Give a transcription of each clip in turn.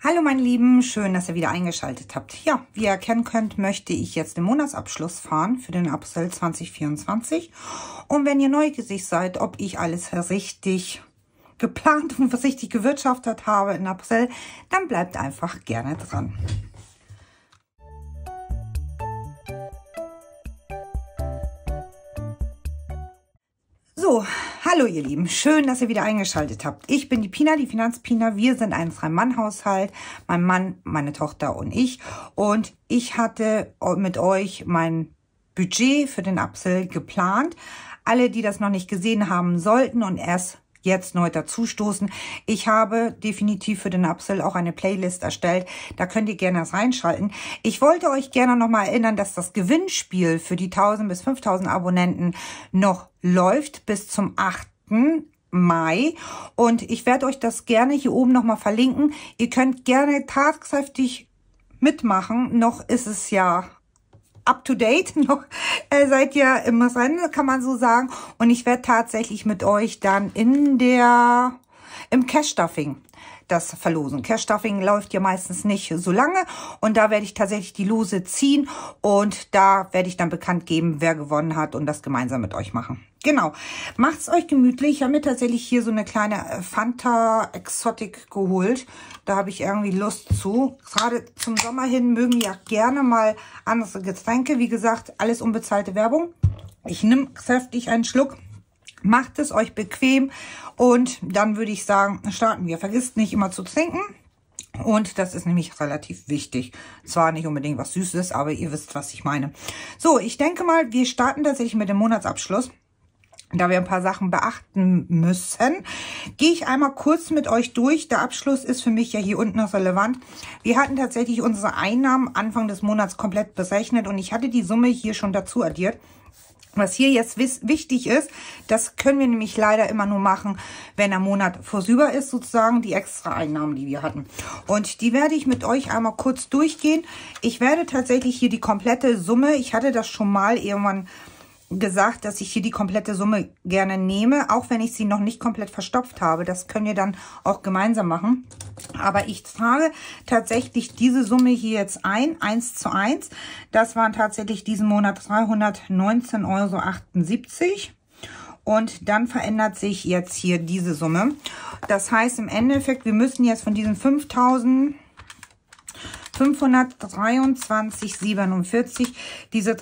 Hallo meine Lieben, schön, dass ihr wieder eingeschaltet habt. Ja, wie ihr erkennen könnt, möchte ich jetzt den Monatsabschluss fahren für den April 2024. Und wenn ihr neugierig seid, ob ich alles richtig geplant und richtig gewirtschaftet habe in April, dann bleibt einfach gerne dran. So, hallo ihr Lieben, schön, dass ihr wieder eingeschaltet habt. Ich bin die Pina, die Finanzpina. Wir sind ein Drei-Mann-Haushalt, mein Mann, meine Tochter und ich. Und ich hatte mit euch mein Budget für den April geplant. Alle, die das noch nicht gesehen haben sollten und erst jetzt neu dazustoßen. Ich habe definitiv für den April auch eine Playlist erstellt. Da könnt ihr gerne reinschalten. Ich wollte euch gerne noch mal erinnern, dass das Gewinnspiel für die 1000 bis 5000 Abonnenten noch läuft bis zum 8. Mai. Und ich werde euch das gerne hier oben noch mal verlinken. Ihr könnt gerne tatkräftig mitmachen. Noch ist es ja up to date, noch seid ihr im Rennen, kann man so sagen. Und ich werde tatsächlich mit euch dann im Cash-Stuffing das verlosen. Cash-Stuffing läuft ja meistens nicht so lange und da werde ich tatsächlich die Lose ziehen und da werde ich dann bekannt geben, wer gewonnen hat und das gemeinsam mit euch machen. Genau, macht's euch gemütlich. Ich habe mir tatsächlich hier so eine kleine Fanta Exotic geholt. Da habe ich irgendwie Lust zu. Gerade zum Sommer hin mögen ja gerne mal andere Getränke. Wie gesagt, alles unbezahlte Werbung. Ich nehme kräftig einen Schluck. Macht es euch bequem und dann würde ich sagen, starten wir. Vergisst nicht immer zu trinken und das ist nämlich relativ wichtig. Zwar nicht unbedingt was Süßes, aber ihr wisst, was ich meine. So, ich denke mal, wir starten tatsächlich mit dem Monatsabschluss. Da wir ein paar Sachen beachten müssen, gehe ich einmal kurz mit euch durch. Der Abschluss ist für mich ja hier unten noch relevant. Wir hatten tatsächlich unsere Einnahmen Anfang des Monats komplett berechnet und ich hatte die Summe hier schon dazu addiert. Was hier jetzt wichtig ist, das können wir nämlich leider immer nur machen, wenn der Monat vorüber ist, sozusagen die extra Einnahmen, die wir hatten. Und die werde ich mit euch einmal kurz durchgehen. Ich werde tatsächlich hier die komplette Summe, ich hatte das schon mal irgendwann gesagt, dass ich hier die komplette Summe gerne nehme, auch wenn ich sie noch nicht komplett verstopft habe. Das können wir dann auch gemeinsam machen. Aber ich trage tatsächlich diese Summe hier jetzt ein, 1:1. Das waren tatsächlich diesen Monat 319,78 €. Und dann verändert sich jetzt hier diese Summe. Das heißt im Endeffekt, wir müssen jetzt von diesen 5.523,47 diese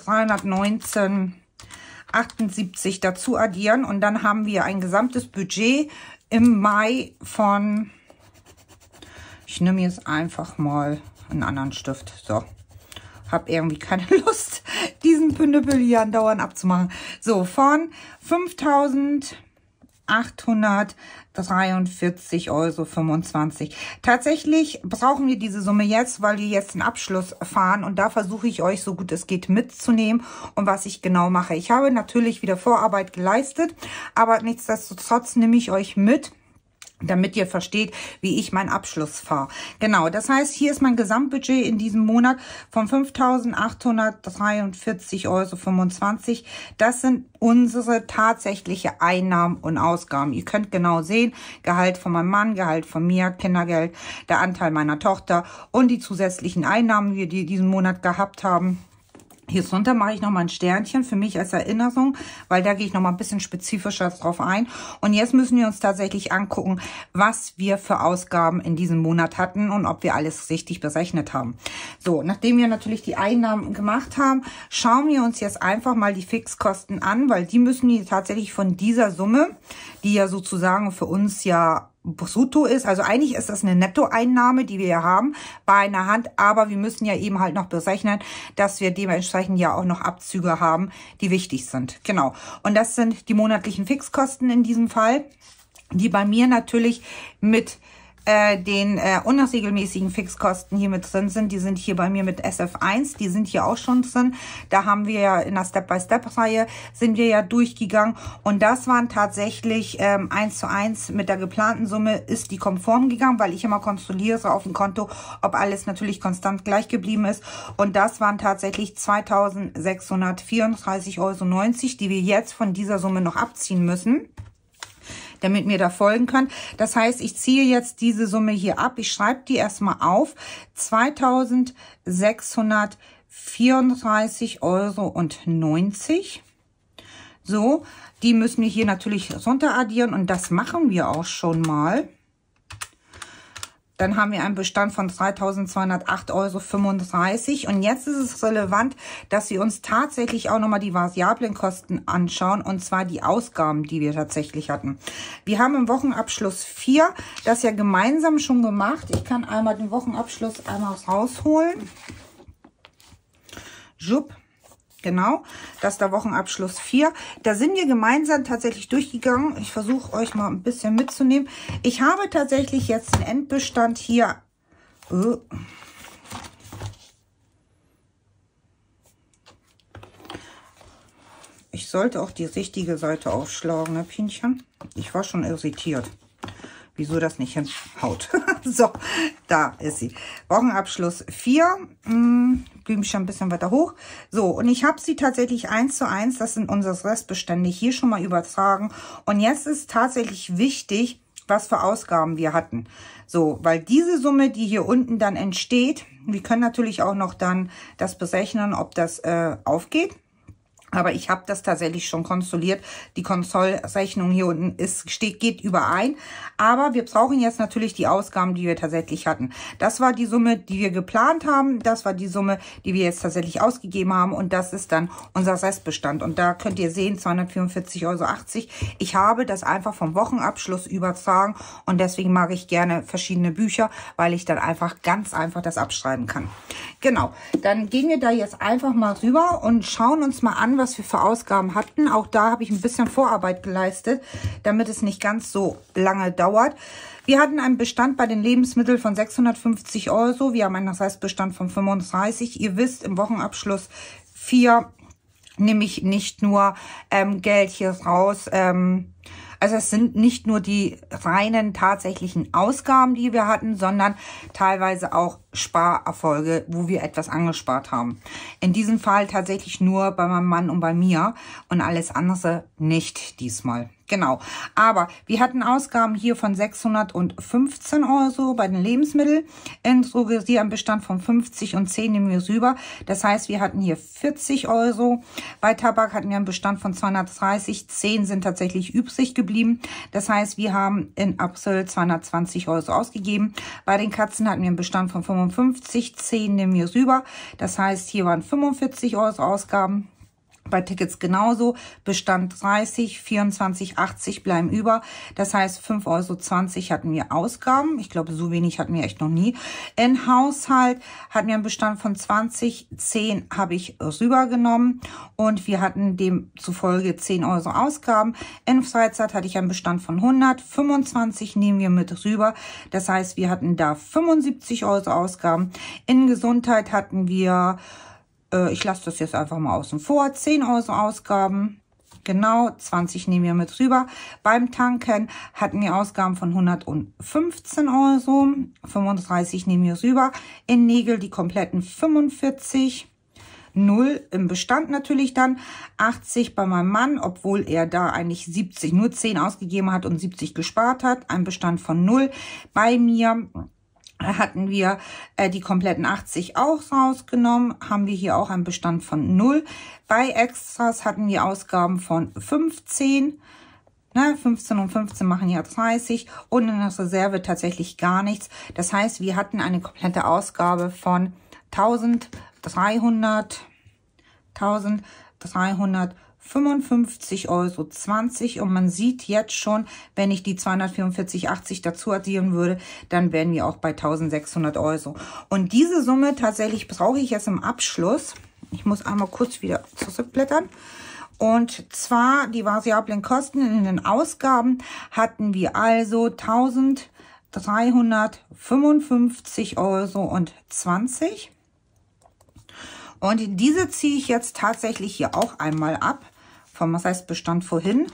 319,78 dazu addieren und dann haben wir ein gesamtes Budget im Mai von, ich nehme jetzt einfach mal einen anderen Stift, so, habe irgendwie keine Lust, diesen Pündepel hier andauernd abzumachen, so, von 5.843,25 €. Tatsächlich brauchen wir diese Summe jetzt, weil wir jetzt den Abschluss fahren und da versuche ich euch so gut es geht mitzunehmen und was ich genau mache. Ich habe natürlich wieder Vorarbeit geleistet, aber nichtsdestotrotz nehme ich euch mit, damit ihr versteht, wie ich meinen Abschluss fahre. Genau, das heißt, hier ist mein Gesamtbudget in diesem Monat von 5.843,25 €. Das sind unsere tatsächliche Einnahmen und Ausgaben. Ihr könnt genau sehen, Gehalt von meinem Mann, Gehalt von mir, Kindergeld, der Anteil meiner Tochter und die zusätzlichen Einnahmen, die wir diesen Monat gehabt haben. Hier drunter mache ich nochmal ein Sternchen für mich als Erinnerung, weil da gehe ich nochmal ein bisschen spezifischer drauf ein. Und jetzt müssen wir uns tatsächlich angucken, was wir für Ausgaben in diesem Monat hatten und ob wir alles richtig berechnet haben. So, nachdem wir natürlich die Einnahmen gemacht haben, schauen wir uns jetzt einfach mal die Fixkosten an, weil die müssen die tatsächlich von dieser Summe, die ja sozusagen für uns ja brutto ist, also eigentlich ist das eine Nettoeinnahme, die wir ja haben bei einer Hand, aber wir müssen ja eben halt noch berechnen, dass wir dementsprechend ja auch noch Abzüge haben, die wichtig sind. Genau. Und das sind die monatlichen Fixkosten in diesem Fall, die bei mir natürlich mit den unregelmäßigen Fixkosten hier mit drin sind. Die sind hier bei mir mit SF1, die sind hier auch schon drin. Da haben wir ja in der Step-by-Step-Reihe sind wir ja durchgegangen und das waren tatsächlich 1:1 mit der geplanten Summe ist die konform gegangen, weil ich immer kontrolliere auf dem Konto, ob alles natürlich konstant gleich geblieben ist und das waren tatsächlich 2.634,90 €, die wir jetzt von dieser Summe noch abziehen müssen. damit mir da folgen könnt. Das heißt, ich ziehe jetzt diese Summe hier ab. Ich schreibe die erstmal auf. 2.634,90 € So, die müssen wir hier natürlich runter addieren und das machen wir auch schon mal. Dann haben wir einen Bestand von 3.208,35 € und jetzt ist es relevant, dass wir uns tatsächlich auch nochmal die variablen Kosten anschauen und zwar die Ausgaben, die wir tatsächlich hatten. Wir haben im Wochenabschluss 4 das ja gemeinsam schon gemacht. Ich kann einmal den Wochenabschluss einmal rausholen. Jupp. Genau, das ist der Wochenabschluss 4. Da sind wir gemeinsam tatsächlich durchgegangen. Ich versuche euch mal ein bisschen mitzunehmen. Ich habe tatsächlich jetzt den Endbestand hier. Ich sollte auch die richtige Seite aufschlagen, ne, Pinchen? Ich war schon irritiert. Wieso das nicht hinhaut. So, da ist sie. Wochenabschluss 4. Blümchen ein bisschen weiter hoch. So, und ich habe sie tatsächlich 1:1. Das sind unsere Restbestände hier schon mal übertragen. Und jetzt ist tatsächlich wichtig, was für Ausgaben wir hatten. So, weil diese Summe, die hier unten dann entsteht, wir können natürlich auch noch dann das berechnen, ob das aufgeht. Aber ich habe das tatsächlich schon konsoliert. Die Konsolrechnung hier unten geht überein. Aber wir brauchen jetzt natürlich die Ausgaben, die wir tatsächlich hatten. Das war die Summe, die wir geplant haben. Das war die Summe, die wir jetzt tatsächlich ausgegeben haben. Und das ist dann unser Restbestand. Und da könnt ihr sehen, 244,80 €. Ich habe das einfach vom Wochenabschluss übertragen. Und deswegen mag ich gerne verschiedene Bücher, weil ich dann einfach ganz einfach das abschreiben kann. Genau, dann gehen wir da jetzt einfach mal rüber und schauen uns mal an, was wir für Ausgaben hatten. Auch da habe ich ein bisschen Vorarbeit geleistet, damit es nicht ganz so lange dauert. Wir hatten einen Bestand bei den Lebensmitteln von 650 €. Wir haben einen Restbestand von 35. Ihr wisst, im Wochenabschluss 4 nehme ich nicht nur Geld hier raus. Also es sind nicht nur die reinen tatsächlichen Ausgaben, die wir hatten, sondern teilweise auch Sparerfolge, wo wir etwas angespart haben. In diesem Fall tatsächlich nur bei meinem Mann und bei mir und alles andere nicht diesmal. Genau, aber wir hatten Ausgaben hier von 615 € bei den Lebensmitteln. In Drogerie am Bestand von 50 und 10 nehmen wir rüber. Das heißt, wir hatten hier 40 €. Bei Tabak hatten wir einen Bestand von 230, 10 sind tatsächlich übrig geblieben. Das heißt, wir haben in April 220 € ausgegeben. Bei den Katzen hatten wir einen Bestand von 55, 10 nehmen wir rüber. Das heißt, hier waren 45 € Ausgaben. Bei Tickets genauso, Bestand 30, 24, 80 bleiben über. Das heißt, 5,20 € hatten wir Ausgaben. Ich glaube, so wenig hatten wir echt noch nie. In Haushalt hatten wir einen Bestand von 20, 10 habe ich rübergenommen. Und wir hatten demzufolge 10 € Ausgaben. In Freizeit hatte ich einen Bestand von 100, 25 nehmen wir mit rüber. Das heißt, wir hatten da 75 € Ausgaben. In Gesundheit hatten wir... Ich lasse das jetzt einfach mal außen vor. 10 € Ausgaben. Genau, 20 nehmen wir mit rüber. Beim Tanken hatten wir Ausgaben von 115 €. 35 nehmen wir rüber. In Nägel die kompletten 45. 0 im Bestand natürlich dann. 80 bei meinem Mann, obwohl er da eigentlich 70, nur 10 ausgegeben hat und 70 gespart hat. Ein Bestand von 0. Bei mir... hatten wir die kompletten 80 auch rausgenommen, haben wir hier auch einen Bestand von 0. Bei Extras hatten wir Ausgaben von 15. 15 und 15 machen ja 30 und in der Reserve tatsächlich gar nichts. Das heißt, wir hatten eine komplette Ausgabe von 1.355,20 € und man sieht jetzt schon, wenn ich die 244,80 dazu addieren würde, dann wären wir auch bei 1.600 € und diese Summe tatsächlich brauche ich jetzt im Abschluss. Ich muss einmal kurz wieder zurückblättern. Und zwar die variablen Kosten in den Ausgaben hatten wir also 1.355,20 € und diese ziehe ich jetzt tatsächlich hier auch einmal ab vom Restbestand vorhin.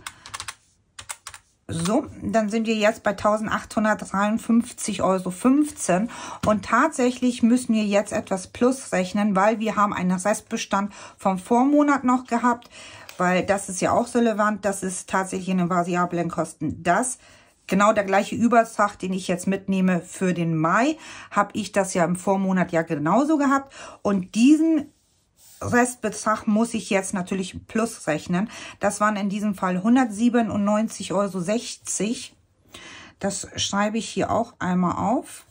So, dann sind wir jetzt bei 1.853,15 € und tatsächlich müssen wir jetzt etwas plus rechnen, weil wir haben einen Restbestand vom Vormonat noch gehabt. weil das ist ja auch relevant. Das ist tatsächlich in den variablen Kosten das. Genau der gleiche Übertrag, den ich jetzt mitnehme für den Mai, habe ich das ja im Vormonat ja genauso gehabt. Und diesen Restbetrag muss ich jetzt natürlich plus rechnen. Das waren in diesem Fall 197,60 €. Das schreibe ich hier auch einmal auf.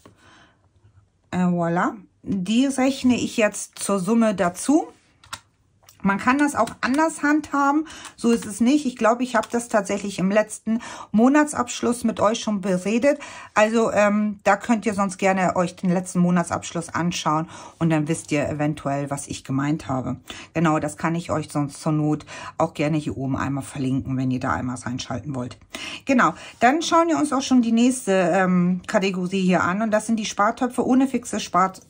Voilà. Die rechne ich jetzt zur Summe dazu. Man kann das auch anders handhaben, so ist es nicht. Ich glaube, ich habe das tatsächlich im letzten Monatsabschluss mit euch schon beredet. Also da könnt ihr sonst gerne euch den letzten Monatsabschluss anschauen und dann wisst ihr eventuell, was ich gemeint habe. Genau, das kann ich euch sonst zur Not auch gerne hier oben einmal verlinken, wenn ihr da einmal reinschalten wollt. Genau, dann schauen wir uns auch schon die nächste Kategorie hier an und das sind die Spartöpfe ohne fixe Sparbeträge.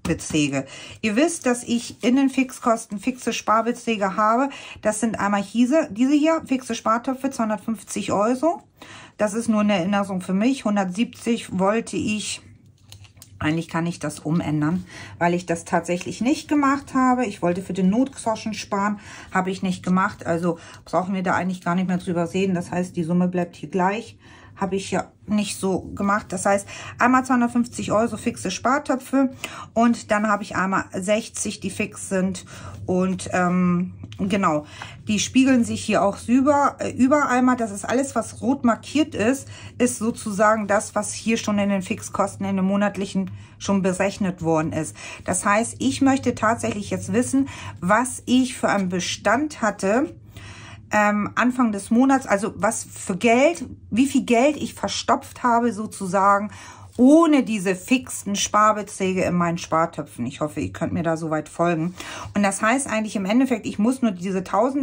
Ihr wisst, dass ich in den Fixkosten fixe Sparbeträge habe. Das sind einmal diese hier, fixe Spartöpfe, 250 €. Das ist nur eine Erinnerung für mich. 170 wollte ich, eigentlich kann ich das umändern, weil ich das tatsächlich nicht gemacht habe. Ich wollte für den Notgroschen sparen, habe ich nicht gemacht. Also brauchen wir da eigentlich gar nicht mehr drüber reden. Das heißt, die Summe bleibt hier gleich. Habe ich ja nicht so gemacht. Das heißt, einmal 250 € fixe Spartöpfe und dann habe ich einmal 60, die fix sind. Und genau, die spiegeln sich hier auch über einmal. Das ist alles, was rot markiert ist sozusagen das, was hier schon in den Fixkosten in den monatlichen schon berechnet worden ist. Das heißt, ich möchte tatsächlich jetzt wissen, was ich für einen Bestand hatte, Anfang des Monats, also was für Geld, wie viel Geld ich verstopft habe sozusagen, ohne diese fixen Sparbeträge in meinen Spartöpfen. Ich hoffe, ihr könnt mir da soweit folgen. Und das heißt eigentlich im Endeffekt, ich muss nur diese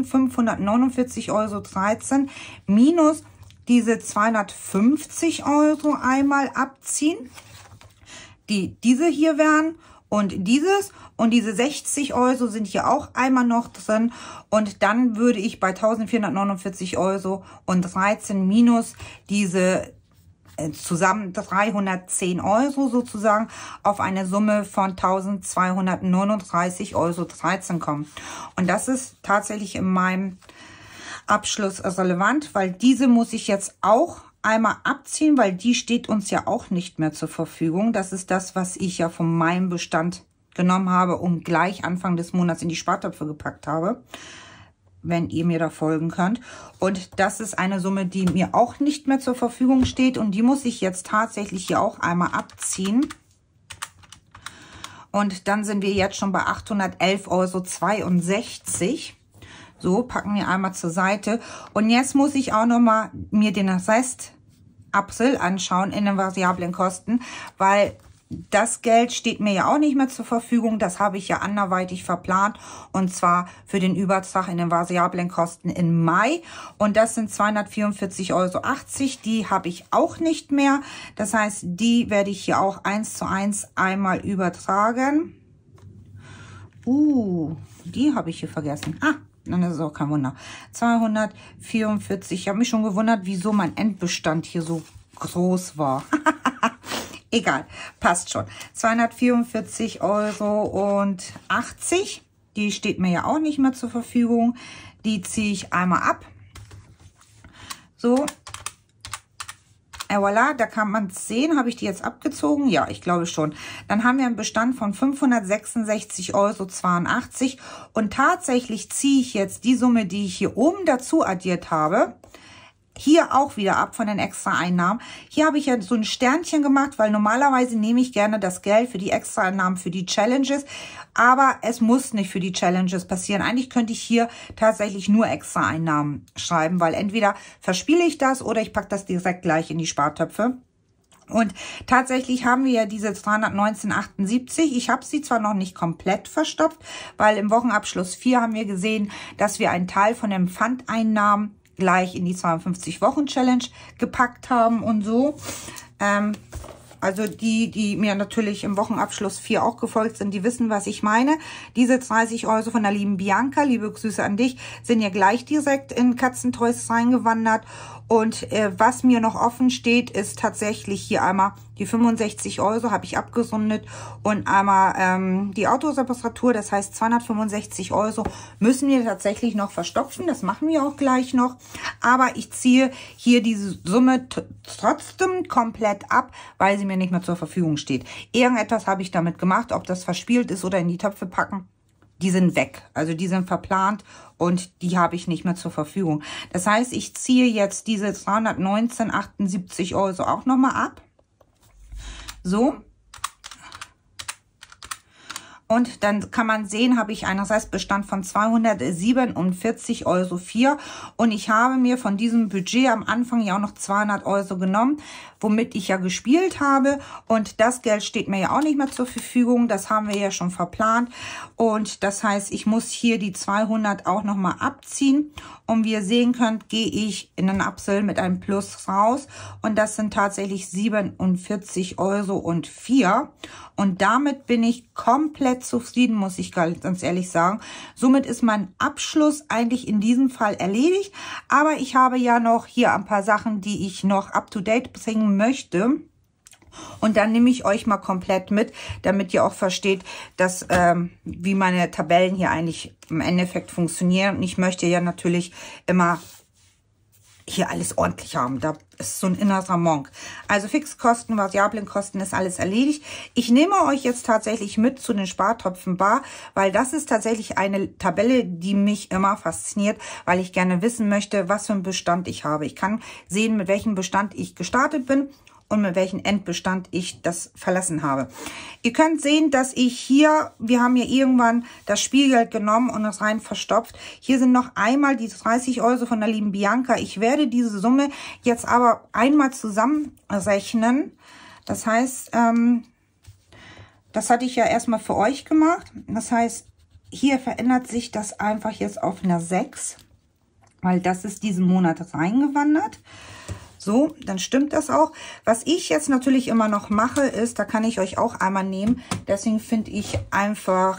1.549,13 € minus diese 250 € einmal abziehen, die diese hier wären. Und dieses und diese 60 € sind hier auch einmal noch drin. Und dann würde ich bei 1.449,13 € minus diese zusammen 310 € sozusagen auf eine Summe von 1.239,13 € kommen. Und das ist tatsächlich in meinem Abschluss relevant, weil diese muss ich jetzt auch einmal abziehen, weil die steht uns ja auch nicht mehr zur Verfügung. Das ist das, was ich ja von meinem Bestand genommen habe und gleich Anfang des Monats in die Spartöpfe gepackt habe, wenn ihr mir da folgen könnt. Und das ist eine Summe, die mir auch nicht mehr zur Verfügung steht und die muss ich jetzt tatsächlich hier auch einmal abziehen. Und dann sind wir jetzt schon bei 811,62 €. So, packen wir einmal zur Seite. Und jetzt muss ich auch nochmal mir den Rest April anschauen in den variablen Kosten, weil das Geld steht mir ja auch nicht mehr zur Verfügung. Das habe ich ja anderweitig verplant und zwar für den Übertrag in den variablen Kosten im Mai. Und das sind 244,80 €. Die habe ich auch nicht mehr. Das heißt, die werde ich hier auch 1:1 einmal übertragen. Die habe ich hier vergessen. Dann ist es auch kein Wunder. 244. Ich habe mich schon gewundert, wieso mein Endbestand hier so groß war. Egal, passt schon. 244,80 €. Die steht mir ja auch nicht mehr zur Verfügung. Die ziehe ich einmal ab. So. Voilà, da kann man es sehen. Habe ich die jetzt abgezogen? Ja, ich glaube schon. Dann haben wir einen Bestand von 566,82 € und tatsächlich ziehe ich jetzt die Summe, die ich hier oben dazu addiert habe, hier auch wieder ab von den extra Einnahmen. Hier habe ich ja so ein Sternchen gemacht, weil normalerweise nehme ich gerne das Geld für die extra Einnahmen für die Challenges, aber es muss nicht für die Challenges passieren. Eigentlich könnte ich hier tatsächlich nur extra Einnahmen schreiben, weil entweder verspiele ich das oder ich packe das direkt gleich in die Spartöpfe. Und tatsächlich haben wir ja diese 319,78. Ich habe sie zwar noch nicht komplett verstopft, weil im Wochenabschluss 4 haben wir gesehen, dass wir einen Teil von den Pfandeinnahmen gleich in die 52-Wochen-Challenge gepackt haben und so. Also die mir natürlich im Wochenabschluss 4 auch gefolgt sind, die wissen, was ich meine. Diese 30 € von der lieben Bianca, liebe Grüße an dich, sind ja gleich direkt in Katzentoys reingewandert. Und was mir noch offen steht, ist tatsächlich hier einmal Die 65 Euro habe ich abgerundet und einmal die Autoreparatur, das heißt 265 Euro müssen wir tatsächlich noch verstopfen. Das machen wir auch gleich noch. Aber ich ziehe hier diese Summe trotzdem komplett ab, weil sie mir nicht mehr zur Verfügung steht. Irgendetwas habe ich damit gemacht, ob das verspielt ist oder in die Töpfe packen. Die sind weg, also die sind verplant und die habe ich nicht mehr zur Verfügung. Das heißt, ich ziehe jetzt diese 319,78 Euro auch nochmal ab. So. Und dann kann man sehen, habe ich einen Restbestand von 247,04 Euro. Und ich habe mir von diesem Budget am Anfang ja auch noch 200 Euro genommen, womit ich ja gespielt habe. Und das Geld steht mir ja auch nicht mehr zur Verfügung. Das haben wir ja schon verplant. Und das heißt, ich muss hier die 200 auch nochmal abziehen. Und wie ihr sehen könnt, gehe ich in den April mit einem Plus raus. Und das sind tatsächlich 47,04 Euro. Und damit bin ich komplett zufrieden, muss ich ganz ehrlich sagen. Somit ist mein Abschluss eigentlich in diesem Fall erledigt. Aber ich habe ja noch hier ein paar Sachen, die ich noch up-to-date bringen möchte. Und dann nehme ich euch mal komplett mit, damit ihr auch versteht, dass wie meine Tabellen hier eigentlich im Endeffekt funktionieren. Und ich möchte ja natürlich immer hier alles ordentlich haben. Da ist so ein innerer Monk. Also Fixkosten, variablen Kosten ist alles erledigt. Ich nehme euch jetzt tatsächlich mit zu den Spartopfen Bar, weil das ist tatsächlich eine Tabelle, die mich immer fasziniert, weil ich gerne wissen möchte, was für einen Bestand ich habe. Ich kann sehen, mit welchem Bestand ich gestartet bin und mit welchem Endbestand ich das verlassen habe. Ihr könnt sehen, dass ich hier, wir haben hier irgendwann das Spielgeld genommen und das rein verstopft. Hier sind noch einmal die 30 Euro von der lieben Bianca. Ich werde diese Summe jetzt aber einmal zusammenrechnen. Das heißt, das hatte ich ja erstmal für euch gemacht. Das heißt, hier verändert sich das einfach jetzt auf einer 6, weil das ist diesen Monat reingewandert. So, dann stimmt das auch. Was ich jetzt natürlich immer noch mache, ist, da kann ich euch auch einmal nehmen. Deswegen finde ich einfach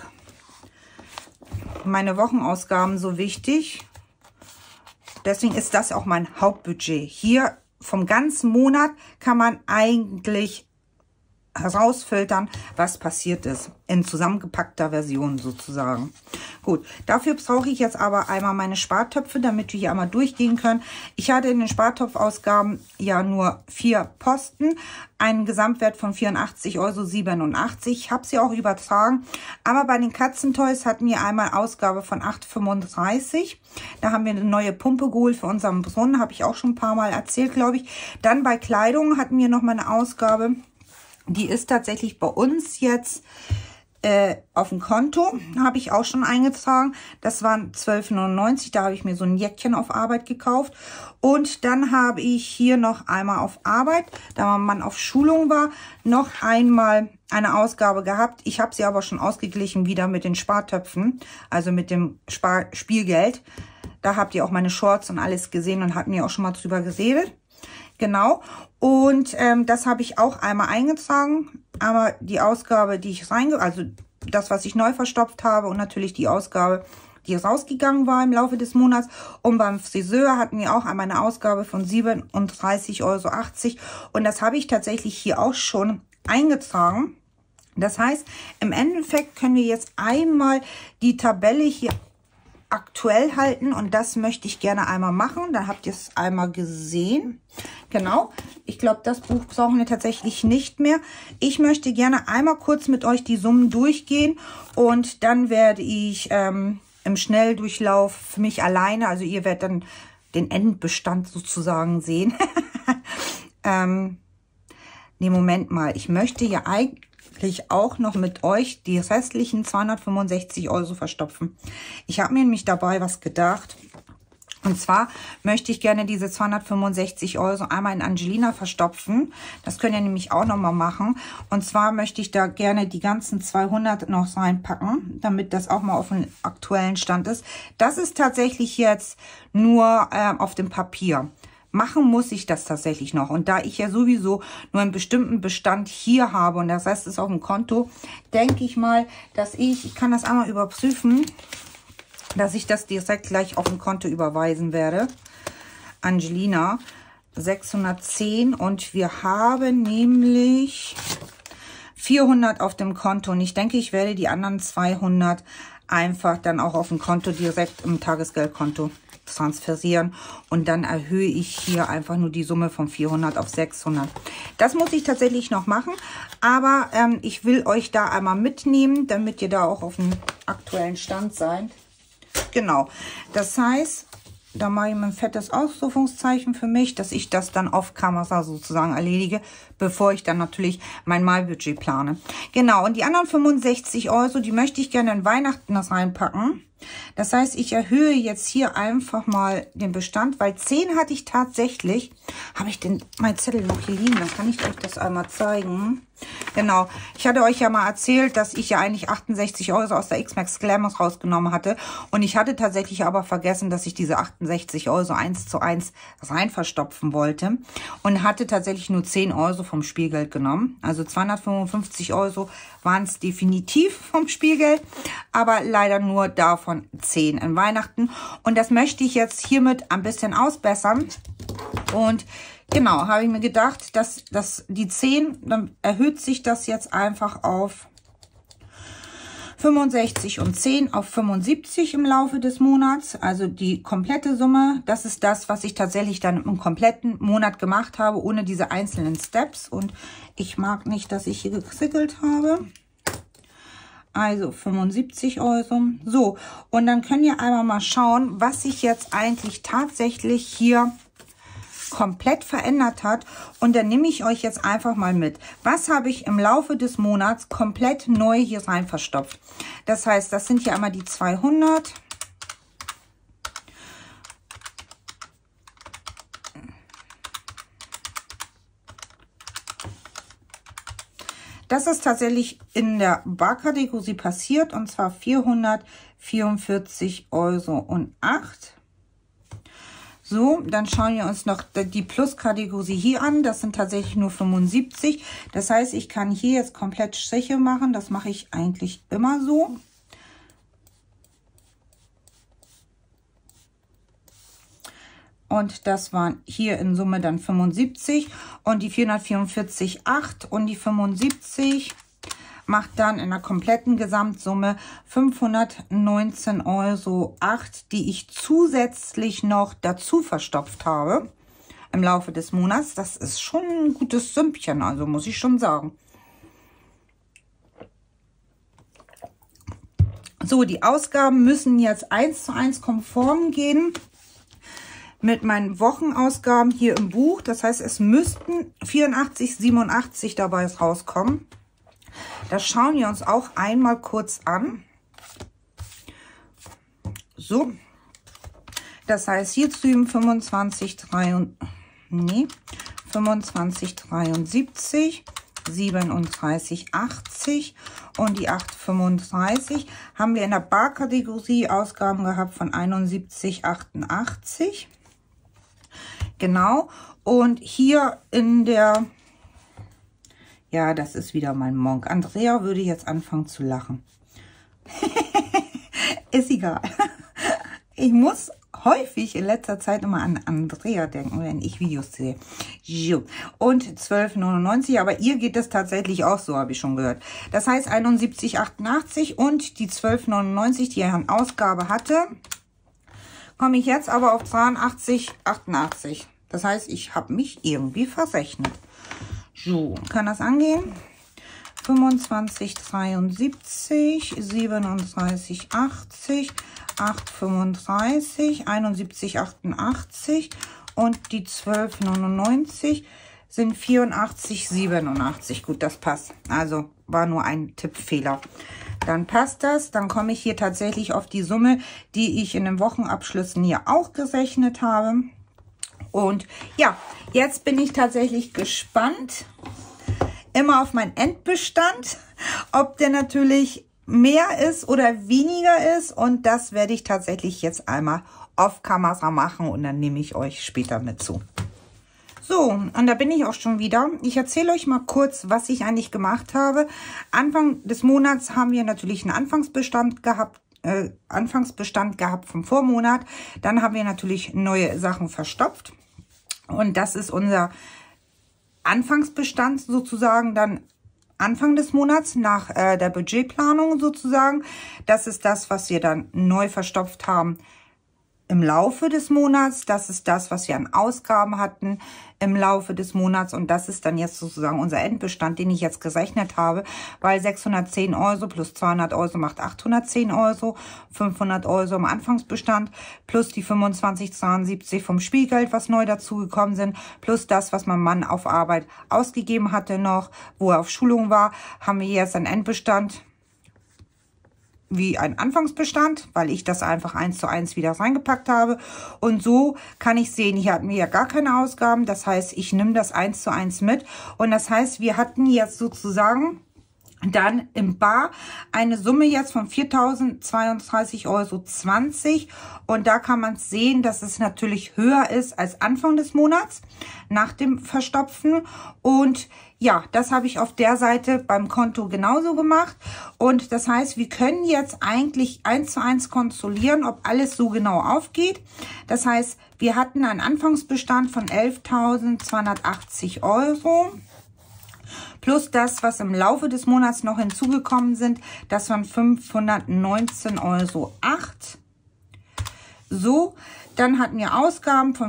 meine Wochenausgaben so wichtig. Deswegen ist das auch mein Hauptbudget. Hier vom ganzen Monat kann man eigentlich herausfiltern, was passiert ist. In zusammengepackter Version sozusagen. Gut, dafür brauche ich jetzt aber einmal meine Spartöpfe, damit wir hier einmal durchgehen können. Ich hatte in den Spartopfausgaben ja nur 4 Posten, einen Gesamtwert von 84,87 Euro. Ich habe sie auch übertragen, aber bei den Katzentoys hatten wir einmal Ausgabe von 8,35. Da haben wir eine neue Pumpe geholt für unseren Brunnen, habe ich auch schon ein paar Mal erzählt, glaube ich. Dann bei Kleidung hatten wir noch mal eine Ausgabe. Die ist tatsächlich bei uns jetzt auf dem Konto, habe ich auch schon eingetragen. Das waren 12,99. Da habe ich mir so ein Jäckchen auf Arbeit gekauft. Und dann habe ich hier noch einmal auf Arbeit, da mein Mann auf Schulung war, noch einmal eine Ausgabe gehabt. Ich habe sie aber schon ausgeglichen wieder mit den Spartöpfen, also mit dem Spielgeld. Da habt ihr auch meine Shorts und alles gesehen und hatten ja auch schon mal drüber geredet. Genau, und das habe ich auch einmal eingetragen, aber die Ausgabe, die ich also das, was ich neu verstopft habe und natürlich die Ausgabe, die rausgegangen war im Laufe des Monats. Und beim Friseur hatten wir auch einmal eine Ausgabe von 37,80 Euro und das habe ich tatsächlich hier auch schon eingetragen. Das heißt, im Endeffekt können wir jetzt einmal die Tabelle hier aktuell halten und das möchte ich gerne einmal machen. Dann habt ihr es einmal gesehen. Genau, ich glaube, das Buch brauchen wir tatsächlich nicht mehr. Ich möchte gerne einmal kurz mit euch die Summen durchgehen und dann werde ich im Schnelldurchlauf für mich alleine, also ihr werdet dann den Endbestand sozusagen sehen. Nee, Moment mal, ich möchte ja eigentlich auch noch mit euch die restlichen 265 Euro verstopfen. Ich habe mir nämlich dabei was gedacht. Und zwar möchte ich gerne diese 265 Euro einmal in Angelina verstopfen. Das könnt ihr nämlich auch nochmal machen. Und zwar möchte ich da gerne die ganzen 200 noch reinpacken, damit das auch mal auf dem aktuellen Stand ist. Das ist tatsächlich jetzt nur auf dem Papier. Machen muss ich das tatsächlich noch. Und da ich ja sowieso nur einen bestimmten Bestand hier habe und das Rest ist auf dem Konto, denke ich mal, dass ich kann das einmal überprüfen, dass ich das direkt gleich auf dem Konto überweisen werde. Angelina. 610 und wir haben nämlich 400 auf dem Konto. Und ich denke, ich werde die anderen 200 einfach dann auch auf dem Konto direkt im Tagesgeldkonto transferieren. Und dann erhöhe ich hier einfach nur die Summe von 400 auf 600. Das muss ich tatsächlich noch machen. Aber ich will euch da einmal mitnehmen, damit ihr da auch auf dem aktuellen Stand seid. Genau. Das heißt, da mache ich mal ein fettes Ausrufungszeichen für mich, dass ich das dann auf Kamera sozusagen erledige, bevor ich dann natürlich mein Malbudget plane. Genau, und die anderen 65 Euro, die möchte ich gerne in Weihnachten reinpacken. Das heißt, ich erhöhe jetzt hier einfach mal den Bestand, weil 10 hatte ich tatsächlich. Habe ich den mein Zettel noch hier liegen? Dann kann ich euch das einmal zeigen. Genau, ich hatte euch ja mal erzählt, dass ich ja eigentlich 68 Euro aus der X-Max Glamours rausgenommen hatte. Und ich hatte tatsächlich aber vergessen, dass ich diese 68 Euro 1:1 rein verstopfen wollte. Und hatte tatsächlich nur 10 Euro vom Spielgeld genommen. Also 255 Euro waren es definitiv vom Spielgeld. Aber leider nur davon 10 in Weihnachten. Und das möchte ich jetzt hiermit ein bisschen ausbessern. Und genau, habe ich mir gedacht, dass die 10, dann erhöht sich das jetzt einfach auf 65 und 10 auf 75 im Laufe des Monats. Also die komplette Summe, das ist das, was ich tatsächlich dann im kompletten Monat gemacht habe, ohne diese einzelnen Steps. Und ich mag nicht, dass ich hier gekrickelt habe. Also 75 Euro. So, und dann könnt ihr einmal mal schauen, was sich jetzt eigentlich tatsächlich hier komplett verändert hat. Und dann nehme ich euch jetzt einfach mal mit. Was habe ich im Laufe des Monats komplett neu hier rein verstopft? Das heißt, das sind hier einmal die 200. Das ist tatsächlich in der Barkategorie passiert, und zwar 444,08 Euro. So, dann schauen wir uns noch die Plus-Kategorie hier an. Das sind tatsächlich nur 75. Das heißt, ich kann hier jetzt komplett Striche machen. Das mache ich eigentlich immer so. Und das waren hier in Summe dann 75 und die 444,8 und die 75 macht dann in der kompletten Gesamtsumme 519,08 Euro, die ich zusätzlich noch dazu verstopft habe im Laufe des Monats. Das ist schon ein gutes Sümmchen, also muss ich schon sagen. So, die Ausgaben müssen jetzt 1:1 konform gehen mit meinen Wochenausgaben hier im Buch. Das heißt, es müssten 84,87 dabei rauskommen. Das schauen wir uns auch einmal kurz an. So. Das heißt, hier drüben 25,73, 37,80 und die 8,35 haben wir in der Barkategorie Ausgaben gehabt von 71,88. Genau. Und hier in der, ja, das ist wieder mein Monk. Andrea würde jetzt anfangen zu lachen. Ist egal. Ich muss häufig in letzter Zeit immer an Andrea denken, wenn ich Videos sehe. Und 12,99, aber ihr geht es tatsächlich auch so, habe ich schon gehört. Das heißt 71,88 und die 12,99, die er an Ausgabe hatte, komme ich jetzt aber auf 82,88. Das heißt, ich habe mich irgendwie verrechnet. So, kann das angehen? 25,73, 37,80, 8,35, 71,88 und die 12,99 sind 84,87. Gut, das passt. Also war nur ein Tippfehler. Dann passt das. Dann komme ich hier tatsächlich auf die Summe, die ich in den Wochenabschlüssen hier auch gerechnet habe. Und ja, jetzt bin ich tatsächlich gespannt, immer auf meinen Endbestand, ob der natürlich mehr ist oder weniger ist. Und das werde ich tatsächlich jetzt einmal auf Kamera machen und dann nehme ich euch später mit zu. So, und da bin ich auch schon wieder. Ich erzähle euch mal kurz, was ich eigentlich gemacht habe. Anfang des Monats haben wir natürlich einen Anfangsbestand gehabt vom Vormonat. Dann haben wir natürlich neue Sachen verstopft. Und das ist unser Anfangsbestand sozusagen dann Anfang des Monats nach der Budgetplanung sozusagen. Das ist das, was wir dann neu verstopft haben im Laufe des Monats. Das ist das, was wir an Ausgaben hatten im Laufe des Monats. Und das ist dann jetzt sozusagen unser Endbestand, den ich jetzt gerechnet habe, weil 610 Euro plus 200 Euro macht 810 Euro, 500 Euro im Anfangsbestand plus die 25,72 vom Spielgeld, was neu dazugekommen sind, plus das, was mein Mann auf Arbeit ausgegeben hatte noch, wo er auf Schulung war, haben wir jetzt einen Endbestand wie ein Anfangsbestand, weil ich das einfach 1:1 wieder reingepackt habe. Und so kann ich sehen, hier hatten wir ja gar keine Ausgaben. Das heißt, ich nehme das 1:1 mit. Und das heißt, wir hatten jetzt sozusagen dann im Bar eine Summe jetzt von 4.032,20 Euro. Und da kann man sehen, dass es natürlich höher ist als Anfang des Monats nach dem Verstopfen. Und ja, das habe ich auf der Seite beim Konto genauso gemacht. Und das heißt, wir können jetzt eigentlich 1:1 kontrollieren, ob alles so genau aufgeht. Das heißt, wir hatten einen Anfangsbestand von 11.280 Euro. Plus das, was im Laufe des Monats noch hinzugekommen sind, das waren 519,08 Euro. So, dann hatten wir Ausgaben von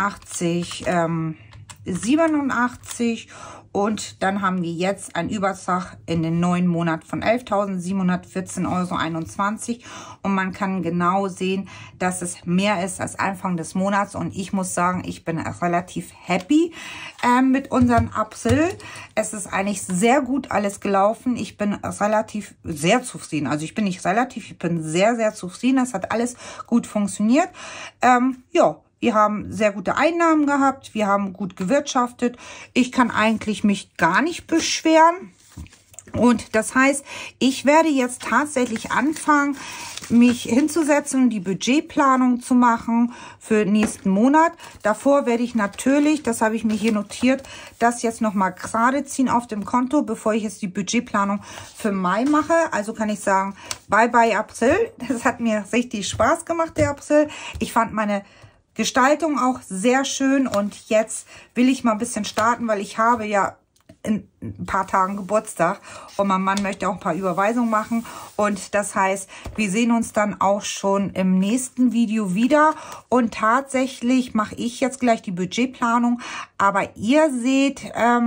84,87 und dann haben wir jetzt einen Übertrag in den neuen Monat von 11.714,21 Euro. Und man kann genau sehen, dass es mehr ist als Anfang des Monats. Und ich muss sagen, ich bin relativ happy mit unserem April. Es ist eigentlich sehr gut alles gelaufen. Ich bin sehr zufrieden. Also ich bin nicht relativ, ich bin sehr, sehr zufrieden. Es hat alles gut funktioniert. Ja. Wir haben sehr gute Einnahmen gehabt, wir haben gut gewirtschaftet. Ich kann eigentlich mich gar nicht beschweren. Und das heißt, ich werde jetzt tatsächlich anfangen, mich hinzusetzen und die Budgetplanung zu machen für nächsten Monat. Davor werde ich natürlich, das habe ich mir hier notiert, das jetzt nochmal gerade ziehen auf dem Konto, bevor ich jetzt die Budgetplanung für Mai mache. Also kann ich sagen, bye bye April. Das hat mir richtig Spaß gemacht, der April. Ich fand meine Gestaltung auch sehr schön und jetzt will ich mal ein bisschen starten, weil ich habe ja in ein paar Tagen Geburtstag und mein Mann möchte auch ein paar Überweisungen machen und das heißt, wir sehen uns dann auch schon im nächsten Video wieder und tatsächlich mache ich jetzt gleich die Budgetplanung, aber ihr seht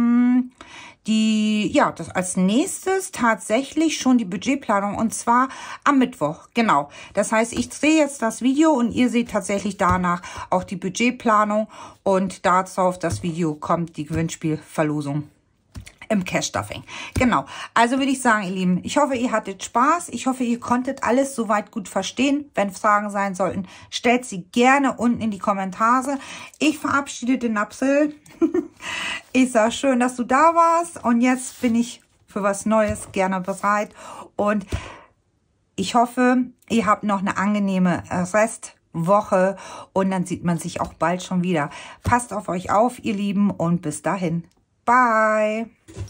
das als nächstes tatsächlich schon die Budgetplanung und zwar am Mittwoch, genau. Das heißt, ich drehe jetzt das Video und ihr seht tatsächlich danach auch die Budgetplanung und darauf das Video kommt die Gewinnspielverlosung im Cash-Stuffing. Genau. Also würde ich sagen, ihr Lieben, ich hoffe, ihr hattet Spaß. Ich hoffe, ihr konntet alles soweit gut verstehen. Wenn Fragen sein sollten, stellt sie gerne unten in die Kommentare. Ich verabschiede den April. Ich sage schön, dass du da warst. Und jetzt bin ich für was Neues gerne bereit. Und ich hoffe, ihr habt noch eine angenehme Restwoche. Und dann sieht man sich auch bald schon wieder. Passt auf euch auf, ihr Lieben. Und bis dahin. Bye.